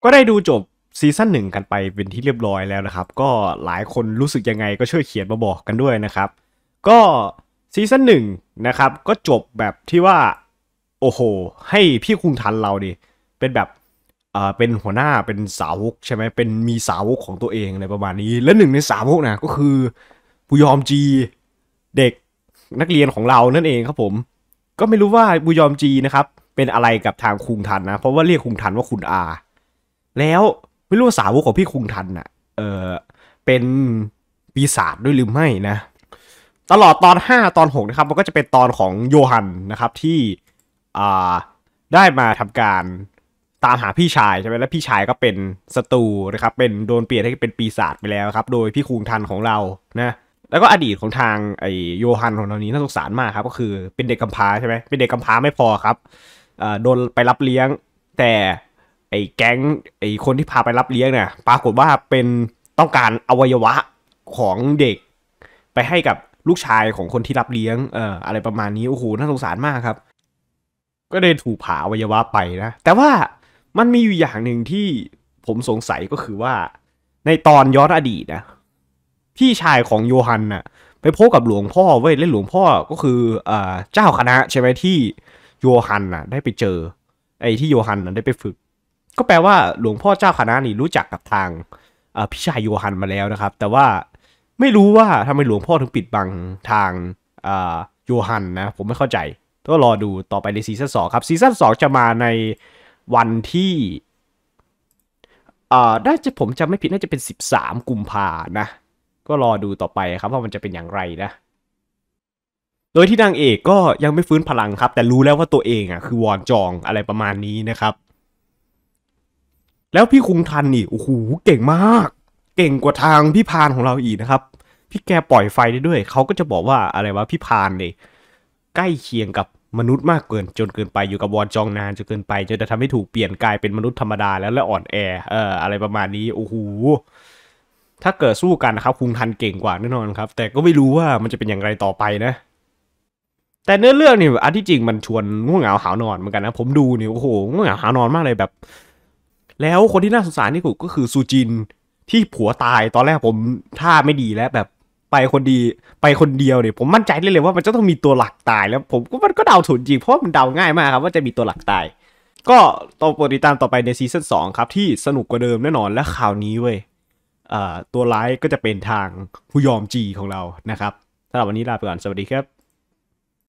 ก็ได้ดูจบซีซั่นหนึ่งกันไปเป็นที่เรียบร้อยแล้วนะครับก็หลายคนรู้สึกยังไงก็ช่วยเขียนมาบอกกันด้วยนะครับก็ซีซั่นหนึ่งนะครับก็จบแบบที่ว่าโอ้โหให้พี่คุงทันเราดิเป็นแบบเป็นหัวหน้าเป็นสาวกใช่ไหมเป็นมีสาวกของตัวเองอะไรประมาณนี้และหนึ่งในสาวกนะก็คือบุยอมจีเด็กนักเรียนของเรานั่นเองครับผมก็ไม่รู้ว่าบุยอมจีนะครับเป็นอะไรกับทางคุงทันนะเพราะว่าเรียกคุงทันว่าคุณอา แล้วไม่รู้ว่าสาวกของพี่คุงทันอ่ะเป็นปีศาจด้วยหรือไม่นะตลอดตอน5ตอน6นะครับมันก็จะเป็นตอนของโยฮันนะครับที่อ่าได้มาทำการตามหาพี่ชายใช่ไหมแล้วพี่ชายก็เป็นศัตรูนะครับเป็นโดนเปลี่ยนให้เป็นปีศาจไปแล้วครับโดยพี่คุงทันของเรานะแล้วก็อดีตของทางไอโยฮันของเรานี้น่าสงสารมากครับก็คือเป็นเด็กกำพร้าใช่ไหมเป็นเด็กกำพร้าไม่พอครับโดนไปรับเลี้ยงแต่ไอ้แก๊งไอ้คนที่พาไปรับเลี้ยงเนี่ยปรากฏว่าเป็นต้องการอวัยวะของเด็กไปให้กับลูกชายของคนที่รับเลี้ยงอะไรประมาณนี้โอ้โหน่าสงสารมากครับก็เลยถูกผ่าอวัยวะไปนะแต่ว่ามันมีอยู่อย่างหนึ่งที่ผมสงสัยก็คือว่าในตอนย้อนอดีตนะพี่ชายของโยฮันน่ะไปพบกับหลวงพ่อเว้ยและหลวงพ่อก็คือเจ้าคณะใช่ไหมที่โยฮันน่ะได้ไปเจอไอ้ที่โยฮันน่ะได้ไปฝึก ก็แปลว่าหลวงพ่อเจ้าคณะนี่รู้จักกับทางพี่ชายโยฮันมาแล้วนะครับแต่ว่าไม่รู้ว่าทำไมหลวงพ่อถึงปิดบังทางโยฮันนะผมไม่เข้าใจก็รอดูต่อไปในซีซั่น2ครับซีซั่น2จะมาในวันที่น่าจะผมจำไม่ผิดน่าจะเป็น13กุมภานะก็รอดูต่อไปครับว่ามันจะเป็นอย่างไรนะโดยที่นางเอกก็ยังไม่ฟื้นพลังครับแต่รู้แล้วว่าตัวเองอ่ะคือวอนจองอะไรประมาณนี้นะครับ แล้วพี่คุงทันนี่โอ้โหเก่งมากเก่งกว่าทางพี่พานของเราอีกนะครับพี่แกปล่อยไฟได้ด้วยเขาก็จะบอกว่าอะไรวะพี่พานเนี่ยใกล้เคียงกับมนุษย์มากเกินจนเกินไปอยู่กับวอนจองนานจนเกินไปจนจะทำให้ถูกเปลี่ยนกลายเป็นมนุษย์ธรรมดาแล้วและอ่อนแออะไรประมาณนี้โอ้โหถ้าเกิดสู้กันนะครับคุงทันเก่งกว่าแน่นอนครับแต่ก็ไม่รู้ว่ามันจะเป็นอย่างไรต่อไปนะแต่เนื้อเรื่องนี่อันที่จริงมันชวนง่วงเหงาหานอนเหมือนกันนะผมดูนี่โอ้โหง่วงเหงาหานอนมากเลยแบบ แล้วคนที่น่าสงสารที่สุดก็คือซูจินที่ผัวตายตอนแรกผมท่าไม่ดีแล้วแบบไปคนดีไปคนเดียวเนี่ยผมมั่นใจเลยว่ามันจะต้องมีตัวหลักตายแล้วผมก็มันก็เดาถูกจริงเพราะมันเดาง่ายมากครับว่าจะมีตัวหลักตายก็ต้องติดตามต่อไปในซีซั่น2ครับที่สนุกกว่าเดิมแน่นอนและข่าวนี้เว้ยตัวร้ายก็จะเป็นทางผู้ยอมจีของเรานะครับสำหรับวันนี้ลาไปก่อนสวัสดีครับ